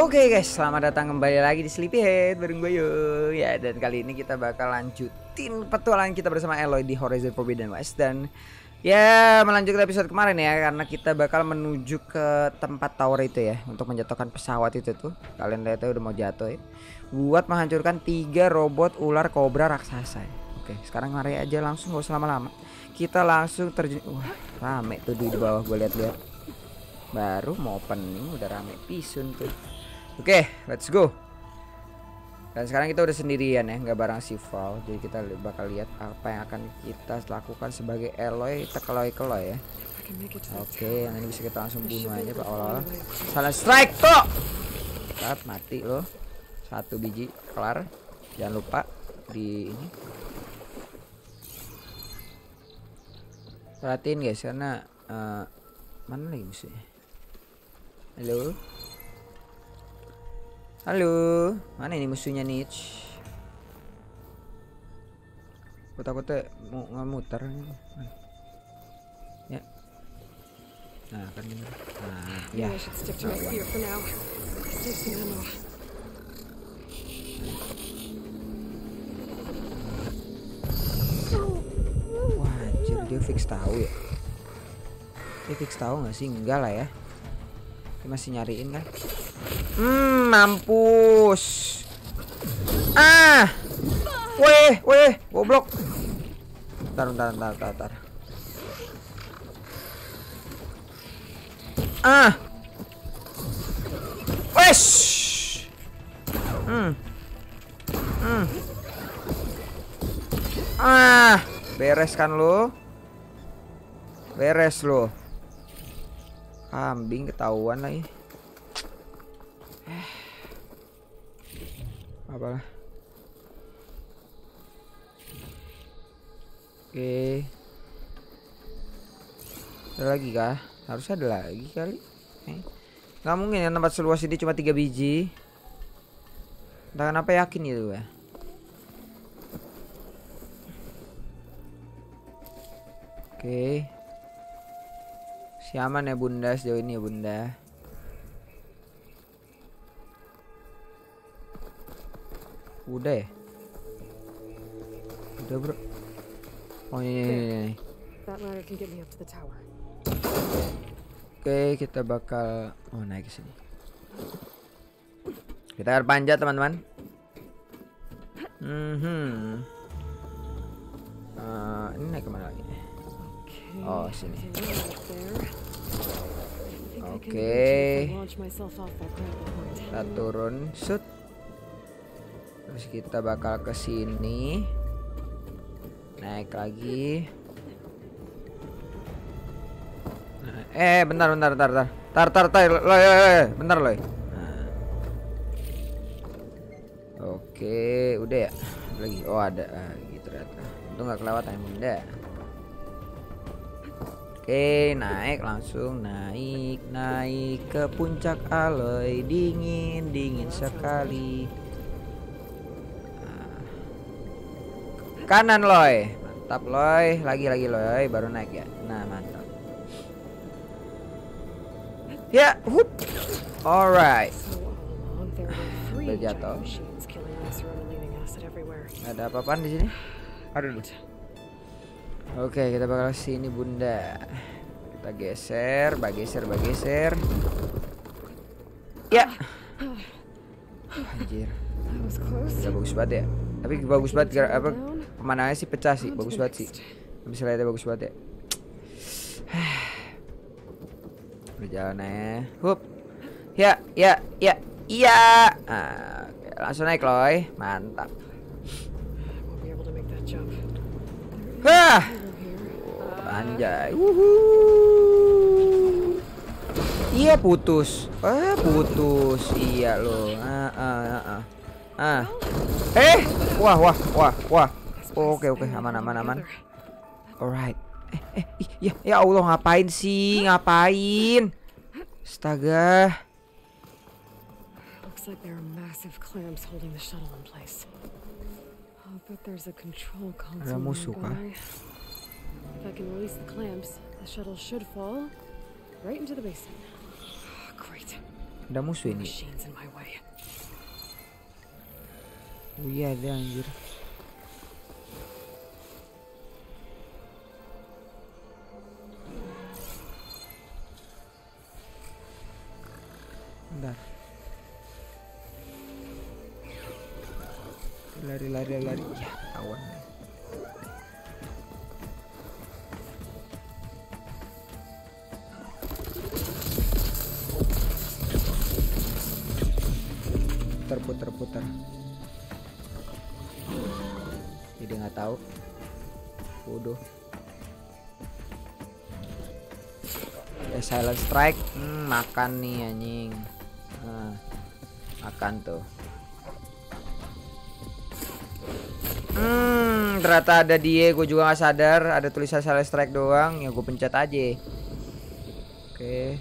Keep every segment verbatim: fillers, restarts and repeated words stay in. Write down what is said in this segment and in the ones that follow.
Oke guys, selamat datang kembali lagi di Sleepyhead bareng gue yo. Ya, dan kali ini kita bakal lanjutin petualangan kita bersama Aloy di Horizon Forbidden West. Dan ya, melanjutkan episode kemarin ya, karena kita bakal menuju ke tempat tower itu ya, untuk menjatuhkan pesawat itu tuh. Kalian lihat udah mau jatuh ya, buat menghancurkan tiga robot ular kobra raksasa ya. Oke, sekarang mari aja langsung, gak usah lama-lama. Kita langsung terjun. Wah, rame tuh di bawah, gue lihat-lihat. Baru mau opening udah rame pisun tuh. Oke, okay, let's go. Dan sekarang kita udah sendirian ya, nggak bareng si Val. Jadi kita bakal lihat apa yang akan kita lakukan sebagai Aloy tekeloi-keloi ya. Oke, okay, yang ini bisa kita langsung bunuh aja Pak Allah. Salah strike tuh. Tetap mati loh. Satu biji kelar. Jangan lupa di ini. Perhatiin guys, karena uh, mana lagi musuhnya? Halo. Halo, mana ini musuhnya Nich? Aku takutnya mau ngemuter. Ya. Nah, kan ini. Nah, ya. Wah, anjir, dia fix tahu ya. Dia fix tahu nggak sih? Enggak lah ya. Dia masih nyariin kan? Hmm, mampus. Ah. Weh, weh, goblok. Bentar, bentar, bentar, bentar, bentar. Ah. Wesh. Hmm. Hmm. Ah, beres kan lo? Beres lo. Kambing ketahuan lagi. Apalah. Oke. Ada lagi kah? Harusnya ada lagi kali. Eh. Nggak mungkin ya tempat seluas ini cuma tiga biji. Entah kenapa yakin itu ya. Oke. Si aman ya bunda sejauh ini ya bunda. Udah ya? Udah bro. Oh ini, ini, ini. Oke, kita bakal oh naik ke sini. Kita akan panjat teman-teman. Hmm. Uh, ini naik kemana lagi? Oh sini. Oke. Kita turun. Shoot. Terus kita bakal ke sini. Naik lagi. Nah, eh bentar bentar bentar bentar. Tar tar tar loy, loy, bentar loy. Nah. Oke, udah ya. Lagi. Oh, ada ah, gitu ternyata. Untung nggak kelewatan ya bunda. Oke, naik langsung naik naik ke puncak Aloy. Dingin dingin sekali. Kanan loy, mantap loy, lagi lagi loy, baru naik ya. Nah mantap. Ya, hup. Alright. Udah jatuh. Ada apa-apaan di sini? Aduh. Oke, kita bakal sini bunda. Kita geser, bageser, bageser. Ya. Anjir. Udah bagus banget ya. Tapi bagus banget apa? Pemandangannya sih pecah sih, bagus banget sih. Bisa lihatnya bagus banget ya. Berjalan ya. Hup. Ya, ya, ya, iya. Nah, oke. Langsung naik loy, mantap. Hah. Oh, anjay. Wuhuu. Iya putus. Eh putus. Iya loh. Ah, ah, ah, ah. Ah. Eh, wah, wah, wah, wah. Oh, oke, oke, aman, aman, aman. Alright. Eh, eh, ya, ya Allah, ngapain sih, ngapain? Astaga. Looks like there are massive clamps holding the shuttle in place. I'll bet there's a control console. Ada musuh kah? If I can release the clamps, the shuttle should fall right into the basin. Great. Ada musuh ini. Machines in my way. Oh iya ada anjir. Bentar. Lari lari lari. Ya, kawan. Putar putar putar. Jadi nggak tahu. Bodoh. Eh, silent strike. Hmm, makan nih anjing. Nah, makan tuh. Hmm, ternyata ada dia. Gue juga nggak sadar. Ada tulisan silent strike doang. Ya gue pencet aja. Oke.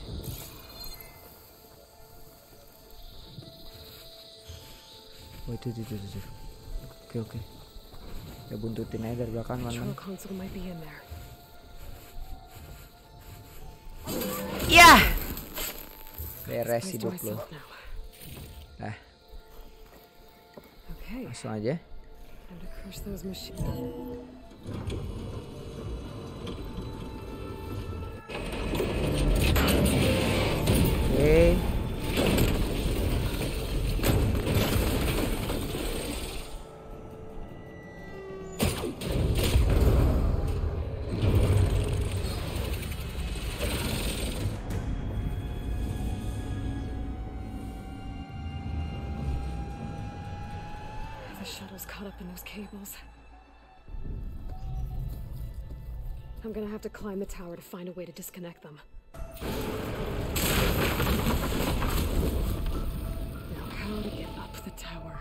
Oh itu itu itu, itu. Oke oke. Ya buntutin aja dari belakang mana. Control console might be in there. Yah. Beres Place to hidup lo. myself now. Nah, Okay, langsung aja. time to crush those machines. Oke. The shuttle's caught up in those cables. I'm gonna have to climb the tower to find a way to disconnect them. Now, how to get up the tower?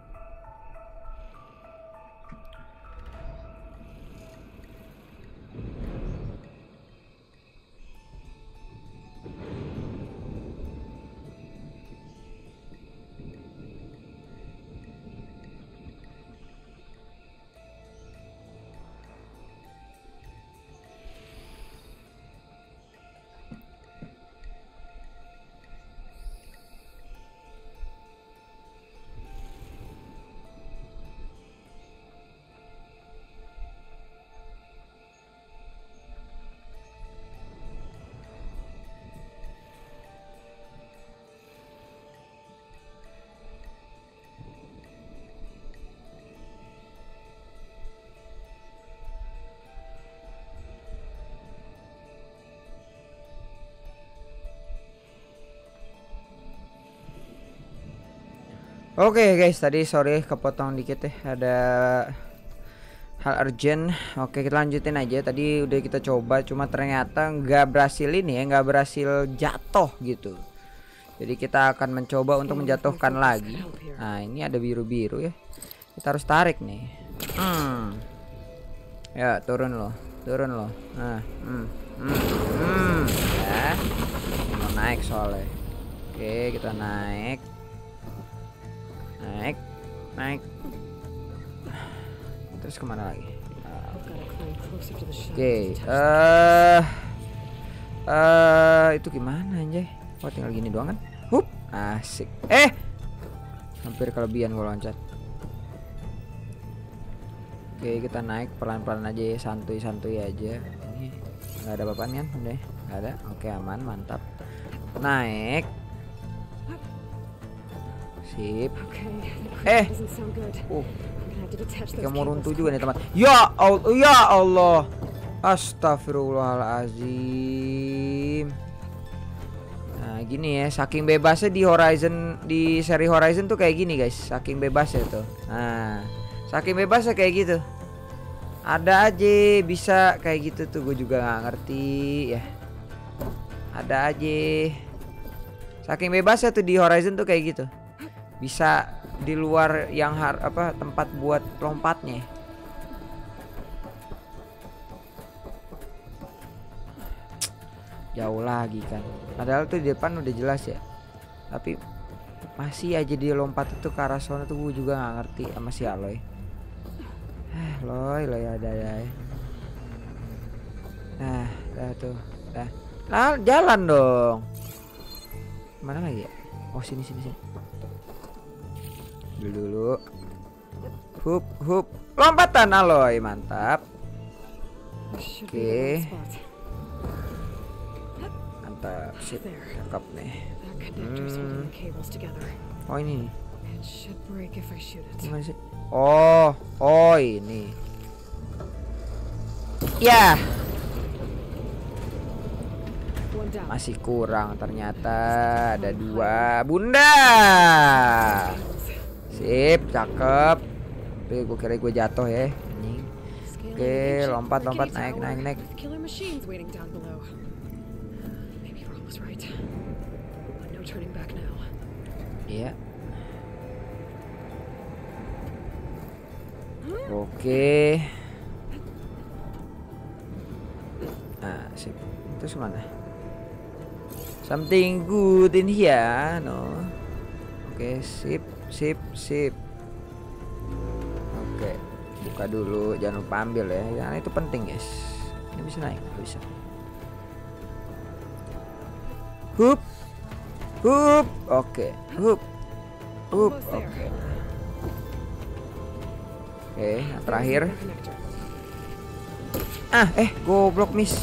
Oke guys, tadi sorry kepotong dikit ya, ada hal urgent. Oke kita lanjutin aja. Tadi udah kita coba, cuma ternyata nggak berhasil ini ya, nggak berhasil jatuh gitu. Jadi kita akan mencoba untuk menjatuhkan lagi. Nah ini ada biru-biru ya, kita harus tarik nih. Hmm. Ya turun loh, turun loh. Nah, hmm, hmm, hmm. Ya, mau naik soalnya. Oke kita naik. Naik, naik. Terus kemana lagi? Oke, okay. uh, uh, itu gimana anjay? Oh tinggal gini doang kan? Hup, asik. Eh, hampir kelebihan gua loncat. Oke okay, kita naik pelan-pelan aja ya, santuy-santuy aja. Ini nggak ada apa-apaan kan? Udah, nggak ada. Oke okay, aman, mantap. Naik. Sip. Eh, uh, kayak mau runtuh juga nih teman. Ya Allah, ya Allah. Astagfirullahalazim. Nah gini ya, saking bebasnya di Horizon, di seri Horizon tuh kayak gini guys, saking bebasnya tuh. Nah, saking bebasnya kayak gitu. Ada aja bisa kayak gitu tuh, gue juga nggak ngerti ya. Ada aja. Saking bebasnya tuh di Horizon tuh kayak gitu. Bisa di luar yang har apa tempat buat lompatnya. Jauh lagi kan. Padahal tuh di depan udah jelas ya. Tapi masih aja dia lompat itu ke arah sana tuh, gue juga nggak ngerti sama si Aloy. Eh, Loy, Loy ada ya. Nah, dah tuh, dah. Nah, jalan dong. Mana lagi ya? Oh sini sini sini. Dulu dulu. Hup hup. Lompatan Aloy, mantap. Oke. Mantap, sip. Cakep nih. Hmm. Oh ini. Gimana sih? Oh, oh ini. Ya. Masih kurang ternyata. Ada dua. Bunda. Sip, cakep. Oke, gue kira gue jatuh ya. Oke, lompat lompat naik naik naik. Iya. Oke. Nah, sip. Terus mana? Something good in here, no? Oke, sip, sip, sip. Oke, buka dulu, jangan lupa ambil ya. Karena itu penting, guys. Ini bisa naik, nggak bisa. Hup, hup, oke, hup, hup, oke. Oke, yang terakhir. Ah, eh, goblok miss.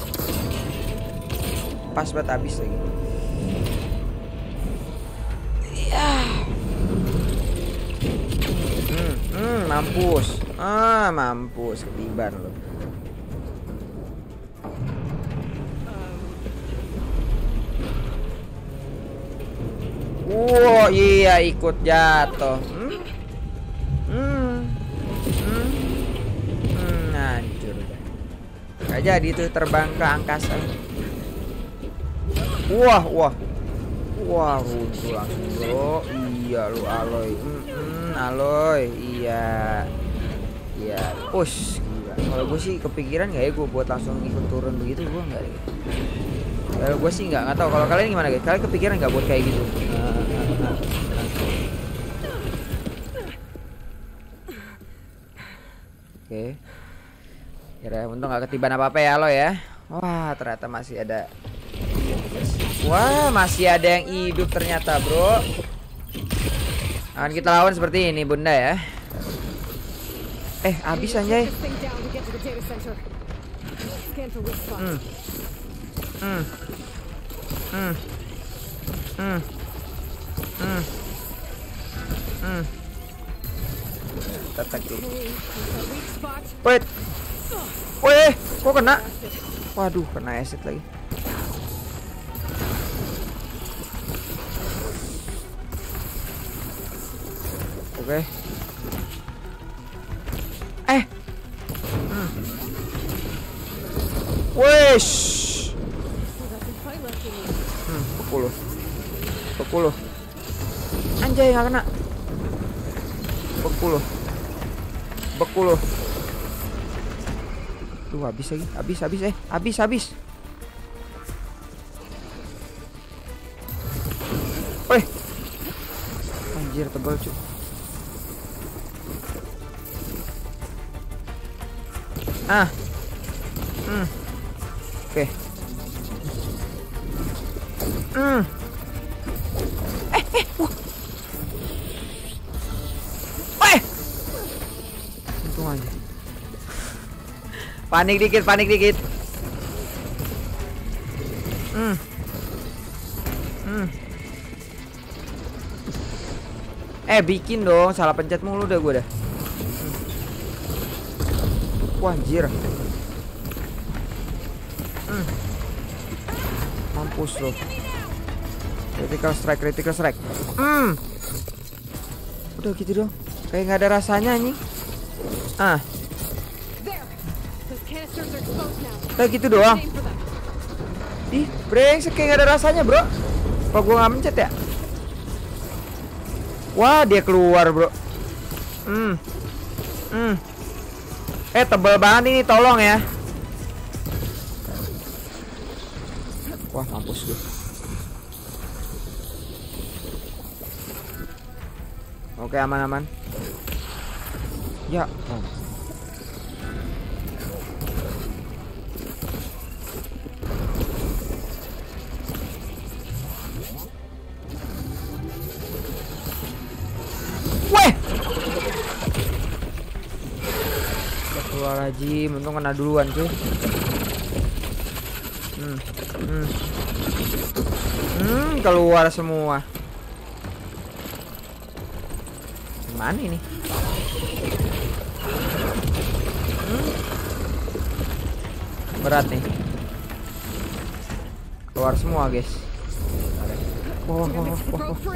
Pas banget habis lagi. Ya. Hmm, hmm, mampus. Ah, mampus ketiban lo. Wow, iya ikut jatuh. Hmm. Hmm. Hmm. Hmm, hancur. Gak jadi tuh terbang ke angkasa. Wah, wah. Wah, runtuh langsung, bro. Iya lu Aloy. Mm -mm, Aloy. Iya. Iya. Push. Gila. Kalau gue sih kepikiran gak ya gue buat langsung ikut turun begitu, gue nggak. Kalau gue sih nggak nggak tahu. Kalau kalian gimana guys? Kalian kepikiran nggak buat kayak gitu? Oke. Kira untung nggak ketiban apa apa ya lo ya. Wah ternyata masih ada. Wah masih ada yang hidup ternyata bro. Akan kita lawan seperti ini bunda ya. Eh habis anjay. Hmm. Hmm. Hmm. Hmm. Hmm. Hmm. Tetek tuh. Wait. Weh, kok kena? Waduh, kena acid lagi. Oke. Eh. Hmm. Wesh. Hmm, pukul. Pukul. Anjay nggak kena. Pukul. Pukul. Tuh habis lagi, habis habis eh, habis habis. Weh. Anjir tebal cuy. Ah. Hmm. Oke. Okay. Hmm. Eh, eh, wah. Weh. Untung aja. Panik dikit, panik dikit. Hmm. Hmm. Eh, bikin dong, salah pencet mulu dah gue dah. Hmm. Wah, anjir. Hmm. Mampus loh. Critical strike, critical strike. Hmm. Udah gitu dong. Kayak nggak ada rasanya nih. Ah. Kayak gitu doang. Ih, brengsek kayak gak ada rasanya, bro. Apa gua nggak mencet ya? Wah, dia keluar, bro. Hmm. Hmm. Eh, tebal banget ini, tolong ya. Wah, mampus gue. Oke, aman-aman. Ya, oh. Wah Jim, untung kena duluan cuy. Hmm, hmm. Hmm, keluar semua. Gimana ini? Hmm. Berat nih. Keluar semua guys. Wah, wah, wah, wah, wah.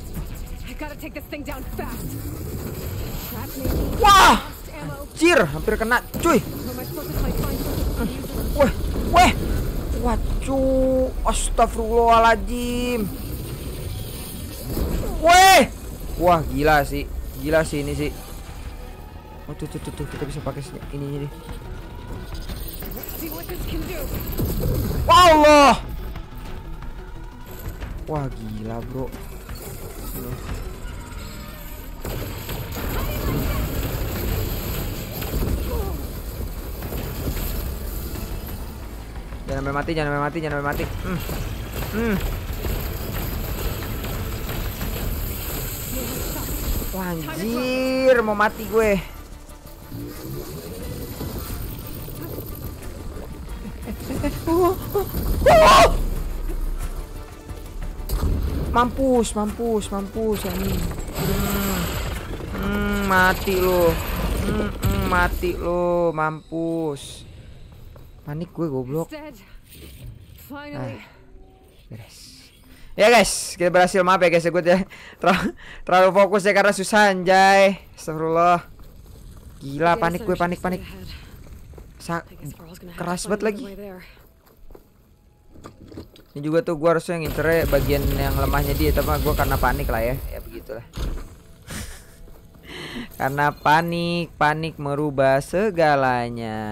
Wah, anjir, hampir kena, cuy. Weh, weh, waduh, astagfirullahaladzim. Weh, wah gila sih, gila sih ini sih. Oh tuh tuh tuh, tuh. Kita bisa pakai ini nih. Wah Allah. Wah gila bro. Jangan sampai mati, jangan sampai mati, jangan sampai mati. Hmm. Hmm. Wah, anjir, mau mati gue. Mampus, mampus, mampus ini. Hmm. Hmm, mati lo. Hmm, hmm, mati lo, mampus. Panik gue goblok. Ah, beres. Ya guys, kita berhasil. Maaf ya guys, gue ya terlalu, terlalu fokus ya karena susah anjay. Astagfirullah. Gila, panik gue, panik panik. Sa keras banget lagi. Ini juga tuh gue harusnya ngincernya bagian yang lemahnya dia, tapi gue karena panik lah ya. Ya begitulah. Karena panik, panik merubah segalanya.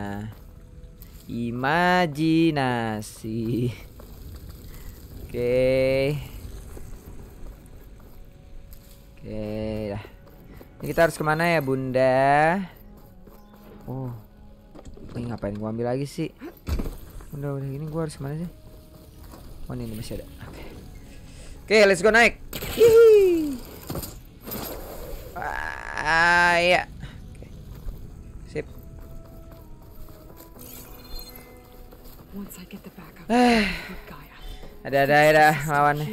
Imajinasi. Oke. Oke dah. Ini kita harus kemana ya bunda? Oh, ini ngapain gua ambil lagi sih? Udah udah ini gua harus kemana sih? Oh ini masih ada. Oke. Oke, let's go naik. Hihi. Ah ya. Oke. Sip. Eh. Ada-ada ya dah lawannya.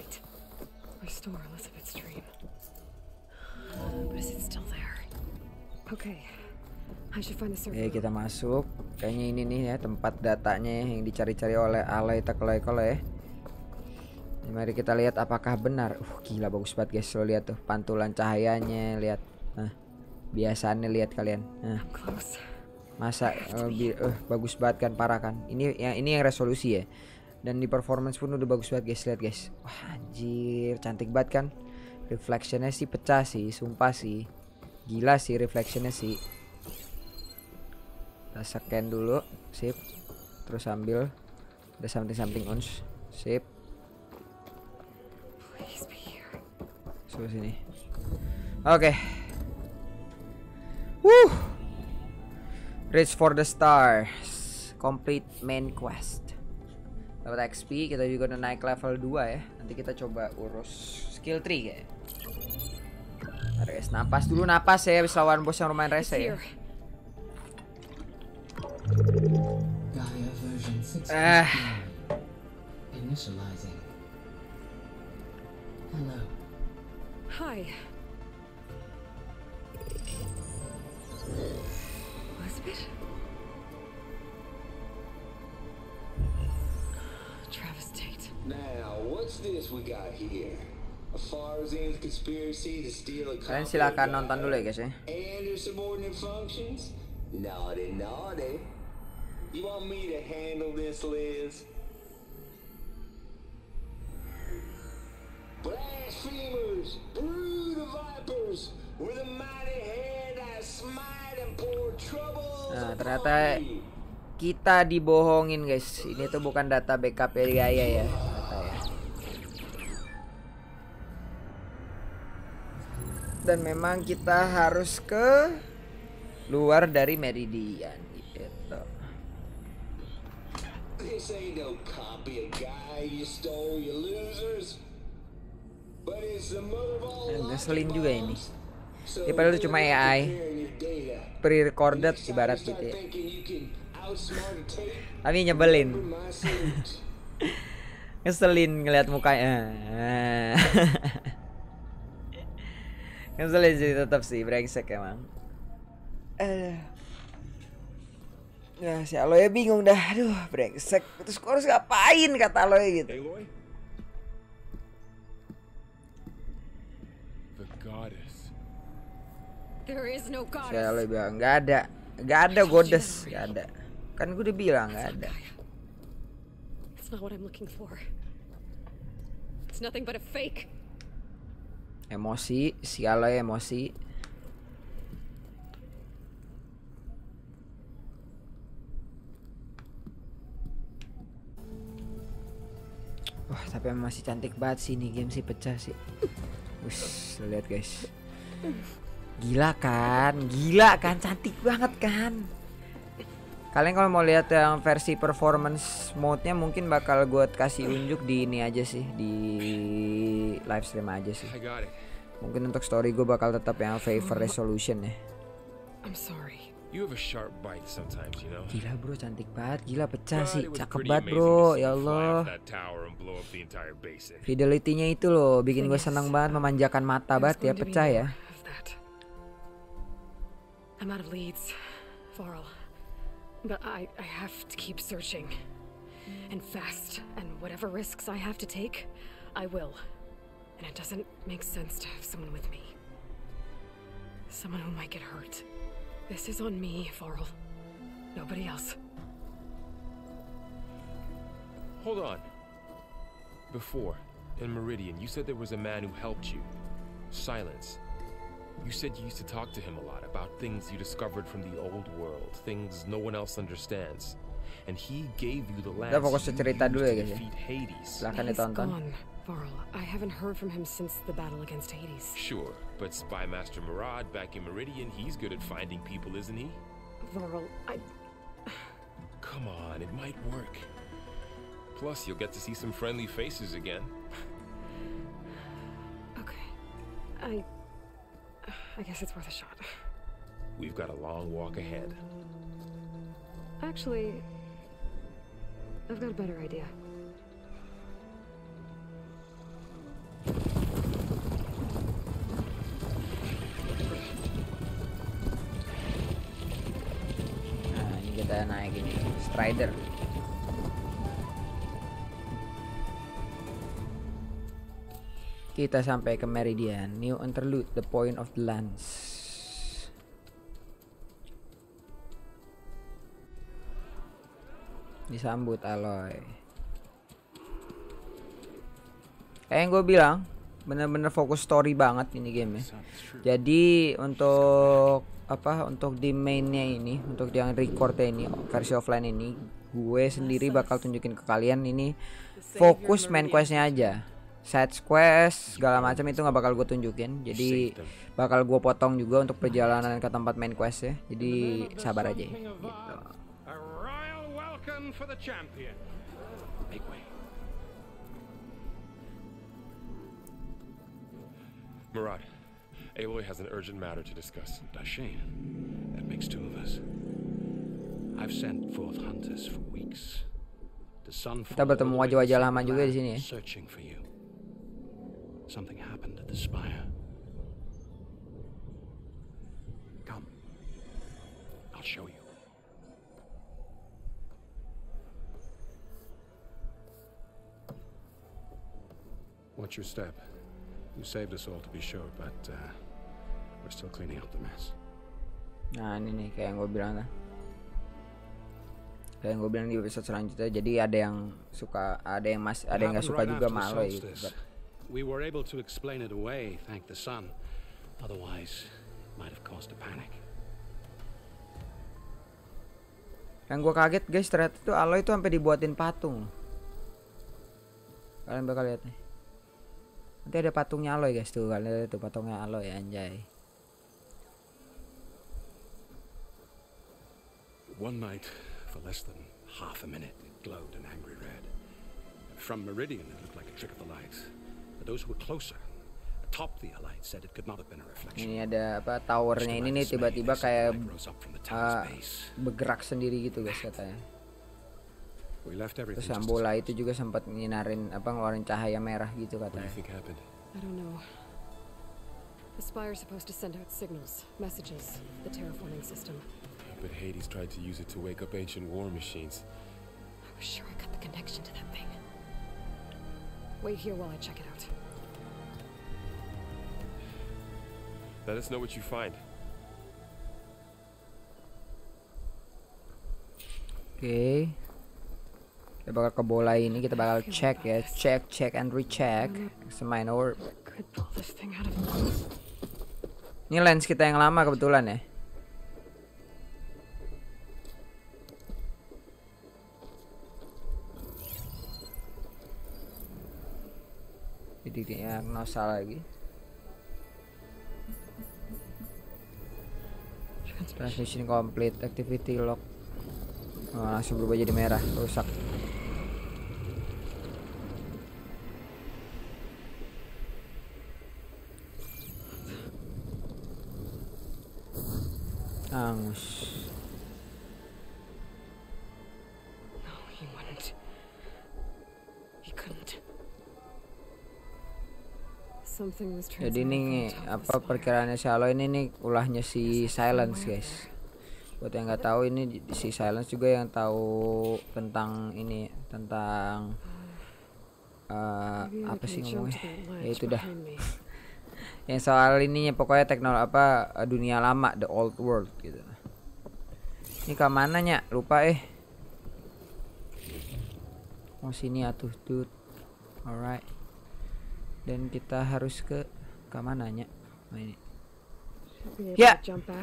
Oke, kita masuk. Kayaknya ini nih ya tempat datanya yang dicari-cari oleh alay takolay-kolay ya. Mari kita lihat apakah benar. Uh, gila bagus banget guys. Lo lihat tuh pantulan cahayanya, lihat. Nah, biasanya lihat kalian. Nah. Masa uh, uh, bagus banget kan, parah kan. Ini yang ini yang resolusi ya. Dan di performance pun udah bagus banget guys, lihat guys. Wah anjir, cantik banget kan. Reflectionnya sih pecah sih, sumpah sih. Gila sih reflectionnya sih. Kita scan dulu, sip. Terus ambil. Ada something-something ons, sip. Coba sini. Oke. Okay. Wuh. Reach for the stars. Complete main quest. Dapat X P, kita juga udah naik level dua ya. Nanti kita coba urus skill tree kayak. Ntar guys, napas dulu, napas ya. Habis lawan bos yang lumayan rese ya. Ah. Initializing. Hello. Hi. Elizabeth? Travis Tate. Now, what's this we got here? A Farzan's conspiracy to steal a Kalian silakan nonton dulu ya guys ya. And their subordinate functions? Naughty, naughty. You want me to handle this, Liz? Blasphemers, brood of vipers, with a mighty hand I smite and pour trouble. Nah, ternyata kita dibohongin guys. Ini tuh bukan data backup dari Gaia ya, kata ya. Dan memang kita harus ke luar dari Meridian gitu. This ain't no copy of Guy you stole, you losers. But it's the mother of all Ngeselin juga ini. So Ya padahal itu better cuma not A I, comparing your data. pre-recorded Next time ibarat you gitu start ya. thinking you can outsmart a tape, Tapi nyebelin, remember my salute. ngeselin ngeliat mukanya. Ngeselin sih tetap sih, brengsek emang. Eh, ya si Aloy bingung dah, aduh brengsek. Terus gua harus ngapain kata Aloy gitu. Aloy? The goddess. There is no Si goddess. Aloy bilang nggak ada, nggak ada goddess, nggak ada. Kan gue udah bilang nggak ada. It's not what I'm looking for. It's nothing but a fake. Emosi, si Aloy emosi. Wah tapi masih cantik banget sih nih game sih, pecah sih. Wih, lihat guys. Gila kan, gila kan, cantik banget kan. Kalian kalau mau lihat yang versi performance mode-nya mungkin bakal gue kasih unjuk di ini aja sih, di live stream aja sih. I got it. Mungkin untuk story gue bakal tetap yang favor resolution ya. I'm sorry. You have a sharp bite sometimes, you know. Gila bro, cantik banget, gila pecah But sih, it was cakep pretty banget amazing to bro, see ya you fly Allah. off that tower and blow up the entire basin. Fidelity-nya itu loh, bikin gue seneng banget, memanjakan mata There's banget ya, going to be pecah ya. more of that. I'm out of leads, Varl. But I, I have to keep searching. And fast. And whatever risks I have to take, I will. And it doesn't make sense to have someone with me. Someone who might get hurt. This is on me, Varl. Nobody else. Hold on. Before, in Meridian, you said there was a man who helped you. Silence. You said you used to talk to him a lot about things you discovered from the old world, things no one else understands. And he gave you the lance Kita fokus ke you cerita used dulu to ya guys ya. defeat Hades. Silahkan He's ditonton. gone, Varl. I haven't heard from him since the battle against Hades. Sure, but Spy Master Murad back in Meridian, he's good at finding people, isn't he? Varl, I... Come on, it might work. Plus, you'll get to see some friendly faces again. Okay. I... I guess it's worth a shot. We've got a long walk ahead. Actually, I've got a better idea. Nah ini kita naik ini, Strider. Kita sampai ke Meridian, new interlude, the point of the lance. Disambut Aloy. Kayak yang gue bilang, bener-bener fokus story banget ini game ya. Jadi untuk apa? Untuk di mainnya ini, untuk yang recordnya ini, versi offline ini, gue sendiri bakal tunjukin ke kalian ini fokus main questnya aja. Side quest segala macam itu nggak bakal gue tunjukin. Jadi bakal gue potong juga untuk perjalanan ke tempat main quest ya. Jadi sabar aja ya, gitu. A royal welcome for the champion. Make way. Murad, Aloy has an urgent matter to discuss. Dashane, that makes two of us. I've sent forth hunters for weeks. The sun Kita bertemu wajah-wajah lama juga di sini ya. searching for you. Something happened at the spire. Come. I'll show you. Watch your step. You saved us all to be sure, but uh, we're still cleaning up the mess. Nah ini nih kayak yang gue bilang kan. Kayak yang gue bilang di episode selanjutnya. Jadi ada yang suka, ada yang mas, ada yang nggak suka juga sama Aloy gitu. But We were able to explain it away, thank the sun. Otherwise, it might have caused a panic. yang gue kaget guys, ternyata tuh Aloy tuh sampai dibuatin patung. Kalian bakal lihat nih. Nanti ada patungnya Aloy guys tuh, kalian lihat tuh patungnya Aloy anjay. One night, for less than half a minute, it glowed an angry red. From Meridian, it looked like a trick of the lights. But those who were closer, a atop the Allied said it could not have been a reflection. Ini ada apa towernya ini nih tiba-tiba kayak uh, bergerak sendiri gitu guys katanya. Terus yang bola itu juga sempat nyinarin apa ngeluarin cahaya merah gitu katanya. I don't know. The Spire's supposed to send out signals, messages, the terraforming system. But Hades tried to use it to wake up ancient war machines. I was sure I got the connection to that thing. Wait here while I check it out. Let us know what you find. Oke. Okay. Kita bakal ke bola ini, kita bakal cek ya, check, check and recheck. Semain or. Ini lens kita yang lama kebetulan ya. Jadi diagnosa lagi. Transmission complete, activity lock. Oh, langsung berubah jadi merah, rusak. Angus. No, he wouldn't. He couldn't. Something was Jadi ini apa perkiraannya si Aloy ini nih ulahnya si Silence guys. Buat yang nggak tahu ini si Silence juga yang tahu tentang ini tentang uh, apa sih ngomongnya? Ya itu dah. Yang soal ininya pokoknya teknologi apa dunia lama, the old world gitu. Ini ke mananya? Lupa eh. Oh sini atuh dude. Alright. Dan kita harus ke ke mananya? Oh, ini. Ya.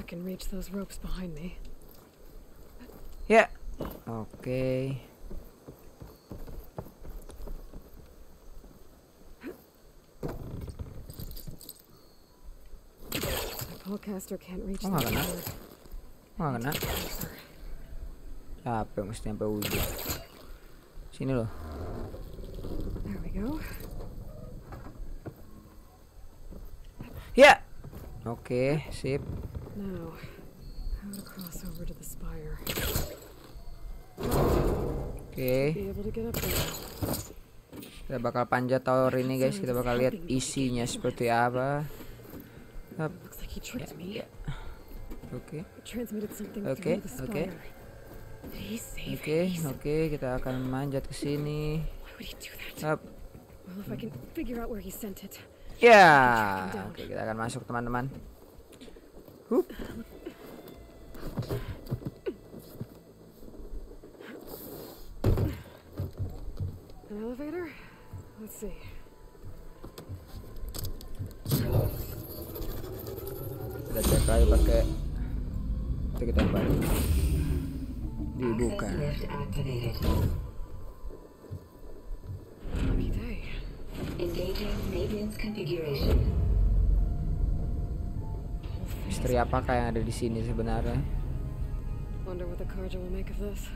Ya. Oke. Spellcaster can't reach. Oh, nggak kena. Oh, nggak kena. Capek mesti sampai ujung. Sini loh. There we go. Ya. Oke, okay, sip. Now, how to cross over to the spire. Oke. Okay. Kita bakal panjat tower ini guys. Kita bakal lihat isinya seperti apa. Ya, ya. Oke. Oke, oke. Oke, oke, kita akan manjat ke sini. Up. Ya, oke kita akan masuk teman-teman. Hup. An elevator? Let's see. Kita cek lagi pakai itu kita balik. Dibuka. Misteri apakah yang ada di sini sebenarnya? Wonder what the Carja will make of this.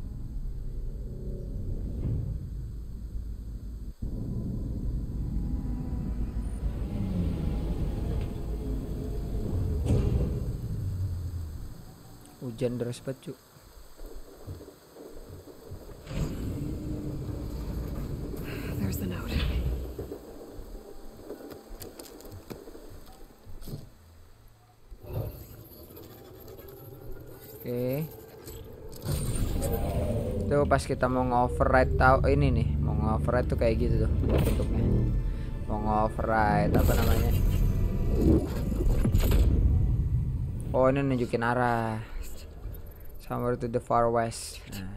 Hujan deras banget, Cuk. There's the note. Oke. Tuh pas kita mau nge-override tahu ini nih, mau nge-override tuh kayak gitu tuh bentuknya. Mau nge-override apa namanya? Oh, ini nunjukin arah. Somewhere to the far west. Nah,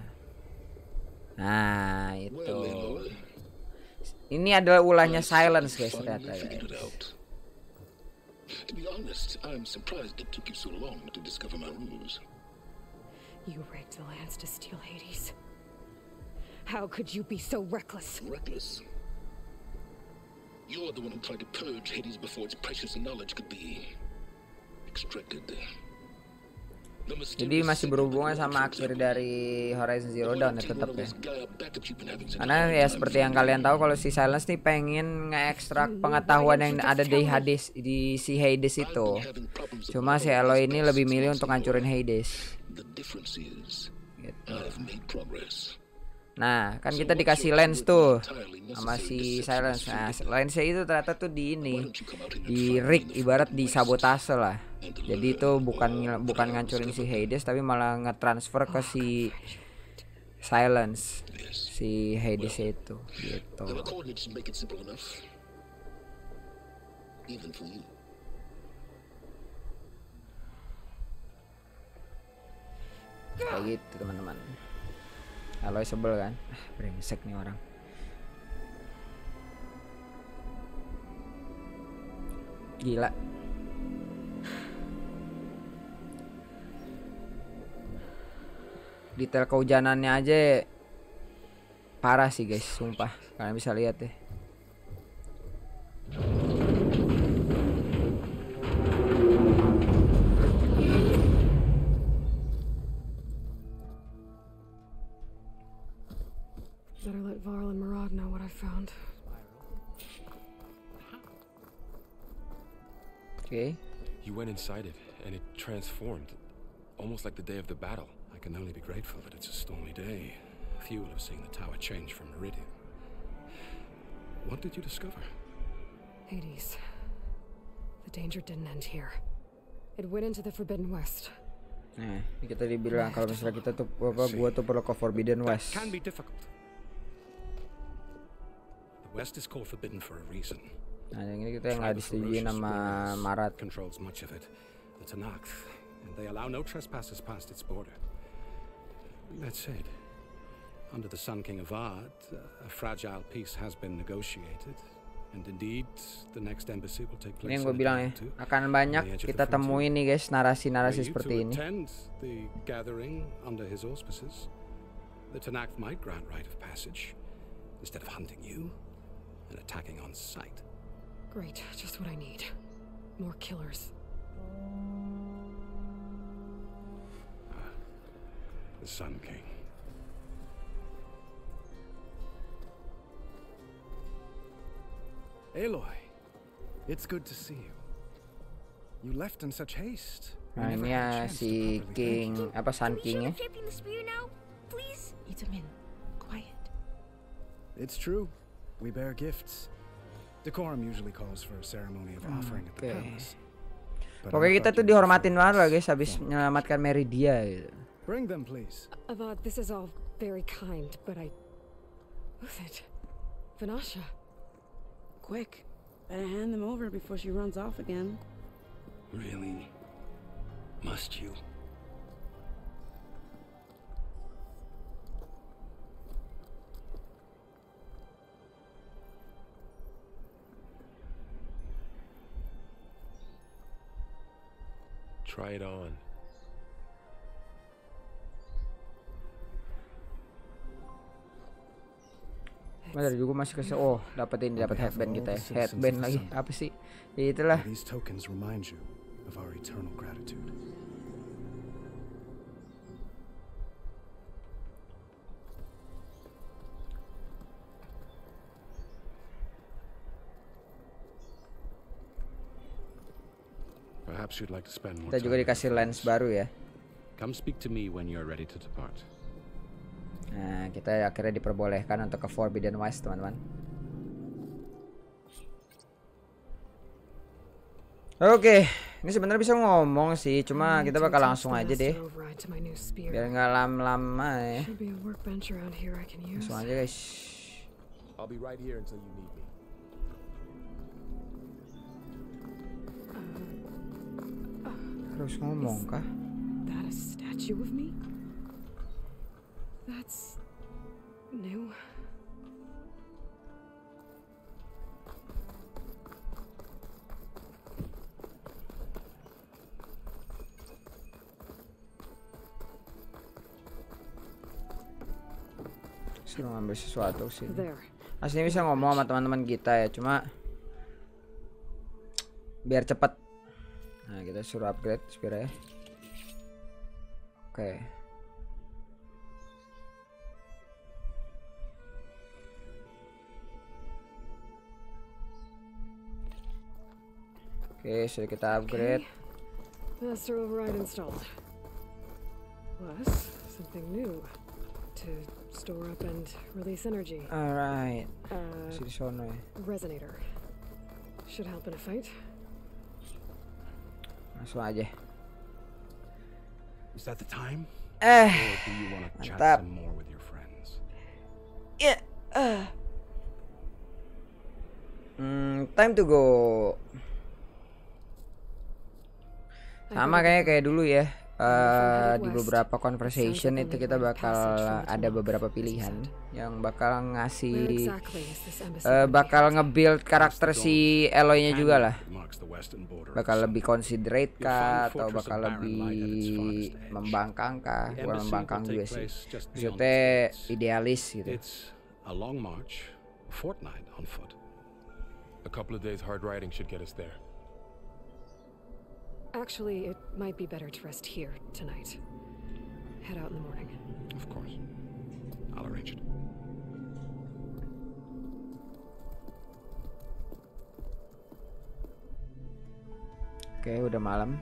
nah itu. Ini adalah ulahnya Silence guys ternyata guys. To be honest, I'm surprised it took you so long to discover my ruse. You rigged the lands to steal Hades. How could you be so reckless? Reckless? You're the one who tried to purge Hades before its precious knowledge could be extracted. Jadi masih berhubungan sama akhir dari Horizon Zero Dawn ya tetap ya. Karena ya seperti yang kalian tahu kalau si Silence nih pengen nge-ekstrak pengetahuan yang ada di Hades, di si Hades itu. Cuma si Aloy ini lebih milih untuk ngancurin Hades. Gitu. Nah, kan kita dikasih lens tuh sama si Silence. Nah, lensnya itu ternyata tuh di ini, di rig, ibarat di sabotase lah. Jadi itu bukan bukan ngancurin si Hades, tapi malah nge-transfer ke si Silence, si Hades itu, gitu. Kayak gitu teman-teman. Aloy sebel kan, ah, brengsek nih orang. Gila. Detail kehujanannya aja parah sih guys, sumpah. Kalian bisa lihat deh. Better let Varl and Murad know what I found. Okay. You went inside it, and it transformed, almost like the day of the battle. I can only be grateful that it's a stormy day. Few will have seen the tower change from Meridian. What did you discover? Hades. The danger didn't end here. It went into the Forbidden West. Nah, ini kita dibilang kalau misalnya kita tuh apa gua tuh perlu ke Forbidden West. Can be difficult. The West is called forbidden for a reason. Nah, yang ini kita yang nggak disetujui sama Marat. Controls much of it. The Tanakh, and they allow no trespassers past its border. That said, under the Sun King of Ard, a fragile peace has been negotiated, and indeed, the next embassy will take place. Ini yang gue bilang ya, akan banyak kita temuin nih guys narasi-narasi seperti ini. The gathering under his auspices, the Tanakh might grant right of passage instead of hunting you and attacking on sight. Great, just what I need. More killers. Ah, the Sun King. Aloy, it's good to see you. You left in such haste. Nah, ini ya si King apa Sun King ya. Itamin, quiet. It's true. We bear gifts. Decorum usually calls for a ceremony of offering at the Okay. palace. Pokoknya kita tuh dihormatin banget lah guys habis menyelamatkan Meridia gitu. Bring them, please. Avad, this is all very kind, but I... Who's it? Vanasha. Quick, better hand them over before she runs off again. Really? Must you? Try it on. Bener juga masih kesel. Oh, dapat ini dapat headband kita ya. Headband lagi. Apa sih? Ya itulah. These tokens remind you of our eternal gratitude. Perhaps you'd like to spend more Kita juga time dikasih with lens friends. baru ya. Come speak to me when you're ready to depart. Nah, kita akhirnya diperbolehkan untuk ke Forbidden West, teman-teman. Oke, ini sebenarnya bisa ngomong sih, cuma kita bakal langsung aja deh. Biar nggak lama-lama ya. Langsung aja guys. I'll be right here until you need me. Harus ngomong kah? That a statue of me? That's new. Suruh ngambil sesuatu sih. There. Aslinya bisa ngomong sama teman-teman kita ya, cuma biar cepet. Nah, kita suruh upgrade Spira ya. Oke. Oke, sudah kita upgrade. Master override installed. Plus, something new to store up and release energy. Alright. Uh, Masih di sono ya. Resonator. Should help in a fight. Langsung aja. Is that the time? Eh, Or do you want to chat mantap. some more with your friends? Ya. eh. Hmm, time to go. Sama kayak kayak dulu ya. Uh, di beberapa conversation itu kita bakal ada beberapa pilihan yang bakal ngasih uh, bakal nge-build karakter si Eloy-nya juga lah. Bakal lebih considerate kah atau bakal lebih membangkang kah? Bukan membangkang juga sih. Maksudnya idealis gitu. A long march, a fortnight on foot. A couple of days hard riding should get us there. Actually, it might be better to rest here tonight. Head out in the morning. Of course. I'll arrange it. Oke, udah malam.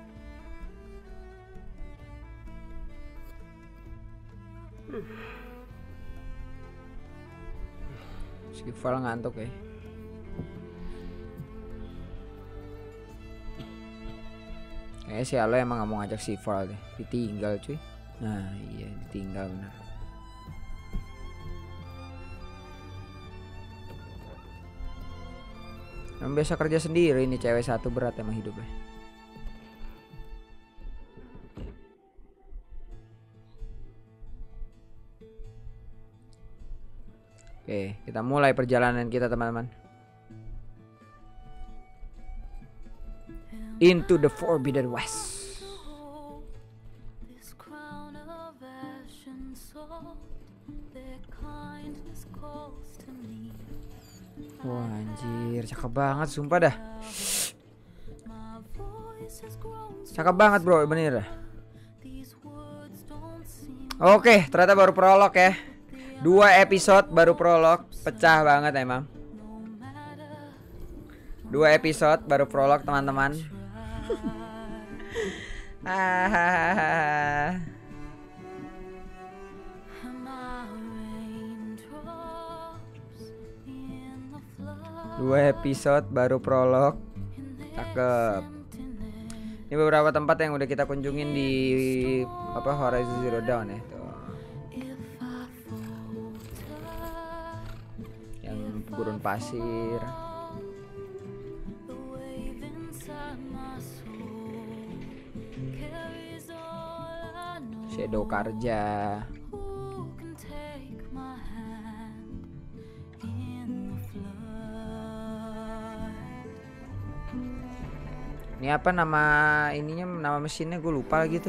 Sival ngantuk ya. Kayaknya si Aloy emang gak mau ngajak Sival deh. Ditinggal cuy. Nah iya ditinggal bener. Emang biasa kerja sendiri ini cewek satu, berat emang hidupnya. Oke, kita mulai perjalanan kita teman-teman. Into the Forbidden West. Wah anjir, cakep banget sumpah dah. Cakep banget bro, bener. Oke, ternyata baru prolog ya. Dua episode baru prolog, pecah banget emang. Dua episode baru prolog teman-teman. Ah. Dua episode baru prolog. Cakep. Ini beberapa tempat yang udah kita kunjungin di apa Horizon Zero Dawn ya. Tuh. Yang gurun pasir. Shadow Karja. Ini apa nama ininya, nama mesinnya gue lupa gitu.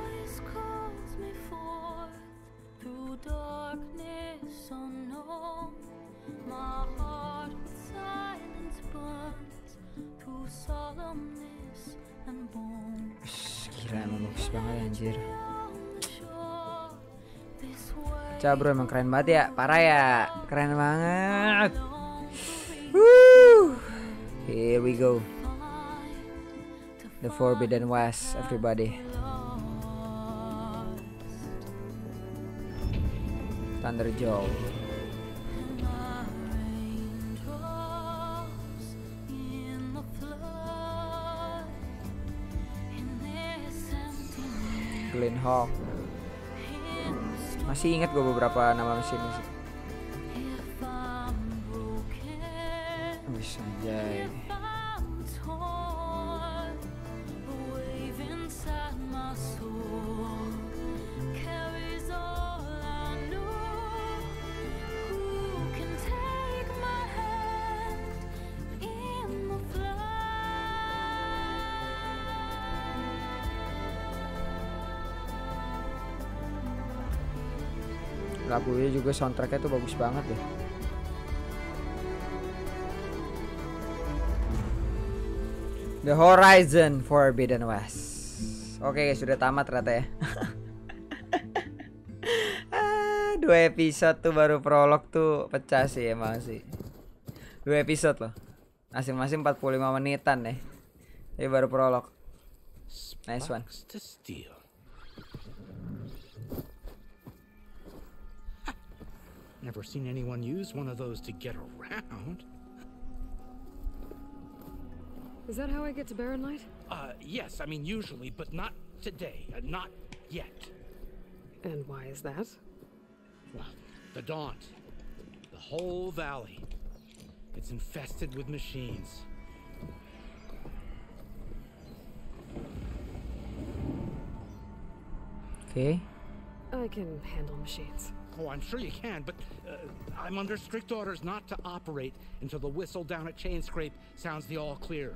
Gila emang bagus banget anjir. Cah bro emang keren banget ya, parah ya, keren banget. Woo. Here we go. The Forbidden West, everybody. Thunderjaw. Glenhawk. Masih ingat gue beberapa nama mesinnya sih. Bisa aja ini. Lagunya juga soundtracknya tuh bagus banget deh. The Horizon Forbidden West. Oke, sudah tamat ternyata ya. Dua episode tuh baru prolog tuh pecah sih emang sih. Dua episode loh. Masing-masing empat puluh lima menitan nih. Ini baru prolog. Nice one. To steal. Never seen anyone use one of those to get around. Is that how I get to Barren Light? Uh, yes, I mean usually, but not today. Uh, not yet. And why is that? Well, the Daunt. The whole valley. It's infested with machines. Okay. I can handle machines. Oh, I'm sure you can, but uh, I'm under strict orders not to operate until the whistle down at Chainscrape sounds the all clear.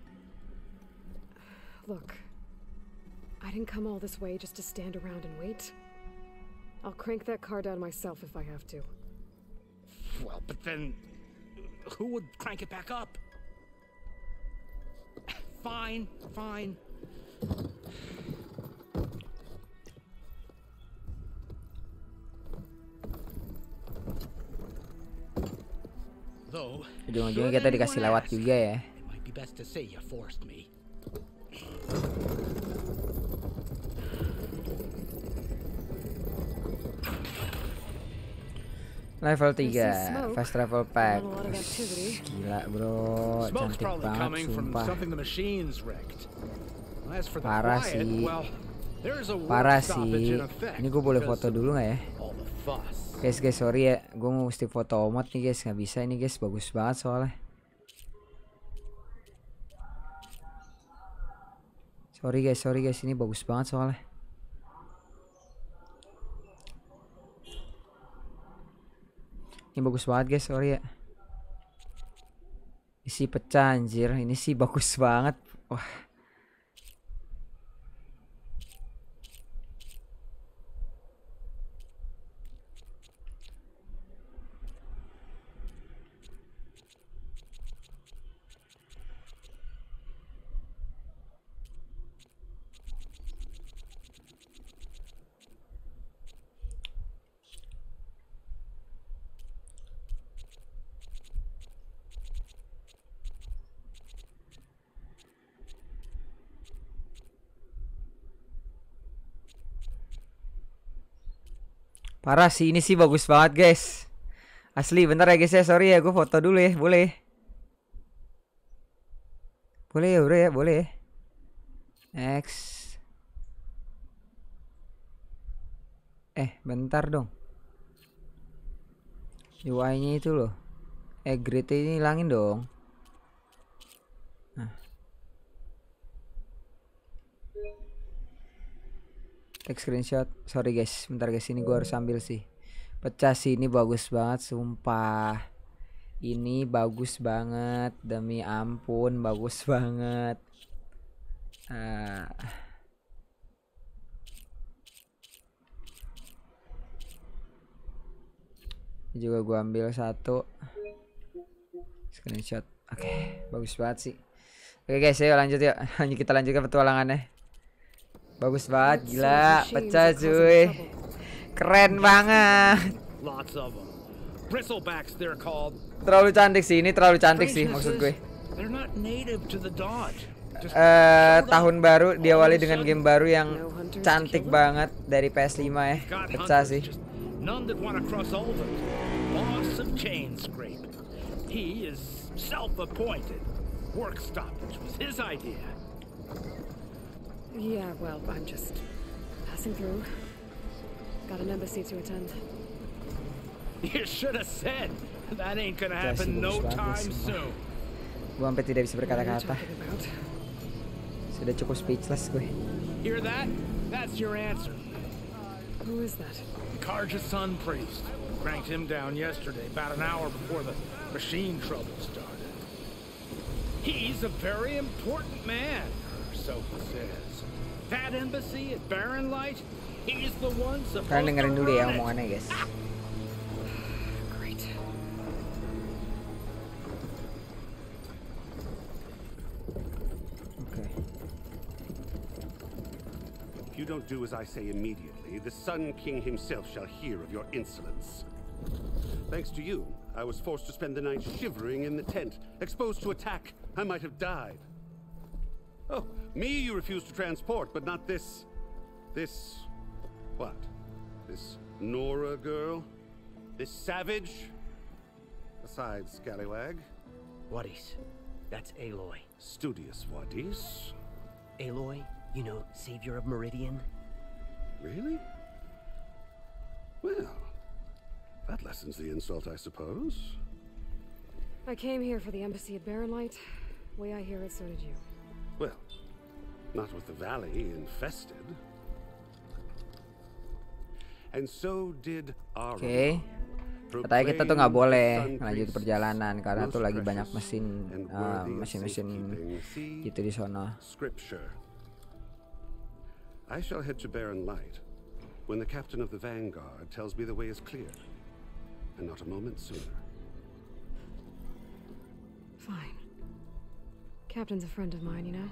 Look, I didn't come all this way just to stand around and wait. I'll crank that car down myself if I have to. Well, but then who would crank it back up? Fine, fine. Though, ujung-ujungnya kita dikasih lewat juga ya. it might be best to say you forced me. Level tiga, fast travel pack. Not a lot of activity. Gila bro, Smoke's cantik probably banget coming from sumpah. something the machines wrecked. As for the Parah quiet, sih. well, there's a work Parah stoppage sih. in effect Ini gue boleh because foto dulu nggak ya? all the fuss. Guys guys sorry ya, gue mau mesti foto omot nih guys, nggak bisa ini guys, bagus banget soalnya. Sorry guys, sorry guys, ini bagus banget soalnya. Ini bagus banget guys, sorry ya. Isi pecah anjir, ini sih bagus banget. Wah. Parah sih, ini sih bagus banget guys. Asli, bentar ya guys ya, sorry ya, gue foto dulu ya, boleh. Boleh ya, udah ya, boleh ya. X. Eh, bentar dong. U I-nya itu loh. Eh, grid ini hilangin dong. Nah. Take screenshot. Sorry guys, bentar guys, ini gua harus ambil sih. Pecah sih, ini bagus banget sumpah. Ini bagus banget, demi ampun bagus banget. Ah. Ini juga gua ambil satu screenshot. Oke, okay, bagus banget sih. Oke okay guys, ayo lanjut yuk. Lanjut, kita lanjutkan petualangannya. Bagus banget, gila, pecah cuy. Keren banget. Terlalu cantik sih, ini terlalu cantik sih maksud gue. Eh, tahun baru diawali dengan game baru yang cantik banget dari P S lima ya. Pecah sih. Yeah, well, I'm just passing through. Got an embassy to attend. You should have said that ain't gonna happen no time soon. Gue sampai tidak bisa berkata-kata. Sudah cukup speechless gue. Hear that? That's your answer. Who is that? Karja's son priest. Cranked him down yesterday, about an hour before the machine trouble started. He's a very important man, or so he says. That embassy at Barren Light, he's the one supposed to run it. Kalian dengerin dulu ya omongannya guys. Great. If you don't do as I say immediately, the Sun King himself shall hear of your insolence. Thanks to you, I was forced to spend the night shivering in the tent, exposed to attack. I might have died. Oh, me you refuse to transport, but not this... This... what? This Nora girl? This savage? Besides, Scallywag. Wadis. That's Aloy. Studious Wadis. Aloy, you know, savior of Meridian. Really? Well, that lessens the insult, I suppose. I came here for the embassy at Barrenlight. Way I hear it, so did you. Well, not with the valley infested. And so did our. Oke. Katanya kita tuh nggak boleh lanjut perjalanan karena tuh lagi banyak mesin uh, mesin-mesin gitu di sana. Scripture. I shall head to Barren Light when the captain of the Vanguard tells me the way is clear, and not a moment sooner. Fine. Captain's a friend of mine, you know.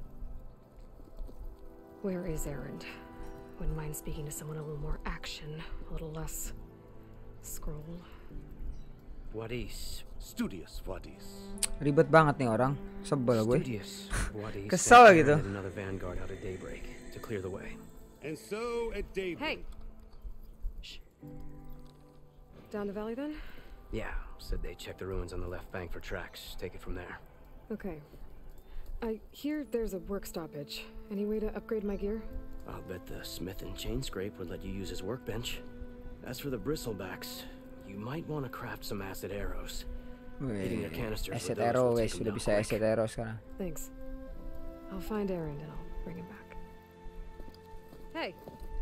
Where is Erend? Wouldn't mind speaking to someone a little more action, a little less scroll. Wadis. Studious Wadis. Ribet banget nih orang, sebel gue. Studious Wadis. Kesel gitu. Another Vanguard out at daybreak to clear the way. And so at daybreak. Hey. Shh. Down the valley then? Yeah, said they checked the ruins on the left bank for tracks. Take it from there. Okay. I hear there's a work stoppage. Any way to upgrade my gear? I'll bet the smith and chain scrape would let you use his workbench. As for the bristlebacks, you might want to craft some acid arrows. Hitting their canisters Acid with those arrow will guys, take 'em sudah down bisa quick. acid arrow sekarang. Thanks. I'll find Erend and I'll bring him back. Hey.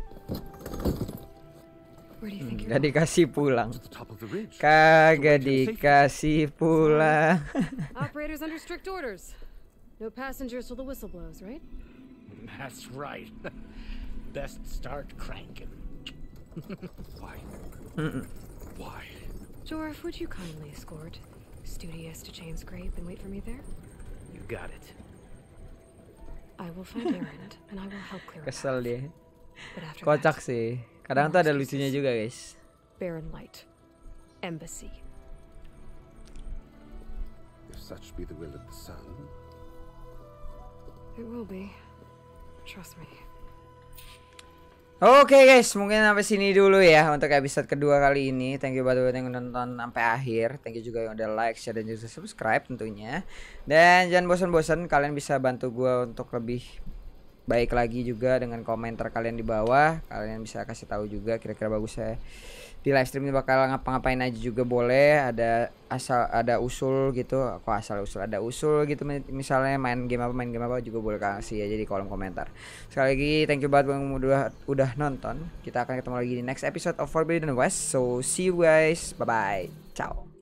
Where do you think you're Gak dikasih pulang. To the top of the ridge. Kagak dikasih pulang. Operators under strict orders. No passengers till the whistle blows, right? That's right. Best start cranking. Why? Why? Jorf, would you kindly escort Studious to Chain Scrape and wait for me there? You got it. I will find Erend and I will help clear it. Kesel dia. But after Kocak that, sih. Kadang tuh ada lucunya juga guys. Barrenlight. Embassy. If such be the will of the sun. It will be. Trust me. Oke guys, mungkin sampai sini dulu ya untuk episode kedua kali ini. Thank you buat yang udah nonton sampai akhir. Thank you juga yang udah like, share, dan juga subscribe tentunya. Dan jangan bosan-bosan, kalian bisa bantu gue untuk lebih baik lagi juga dengan komentar kalian di bawah. Kalian bisa kasih tahu juga kira-kira bagusnya di live stream ini bakal ngapa-ngapain aja juga boleh. Ada asal ada usul gitu, kok asal usul ada usul gitu, misalnya main game apa main game apa juga boleh kasih aja di kolom komentar. Sekali lagi thank you banget yang udah udah nonton. Kita akan ketemu lagi di next episode of Forbidden West. So see you guys, bye bye, ciao.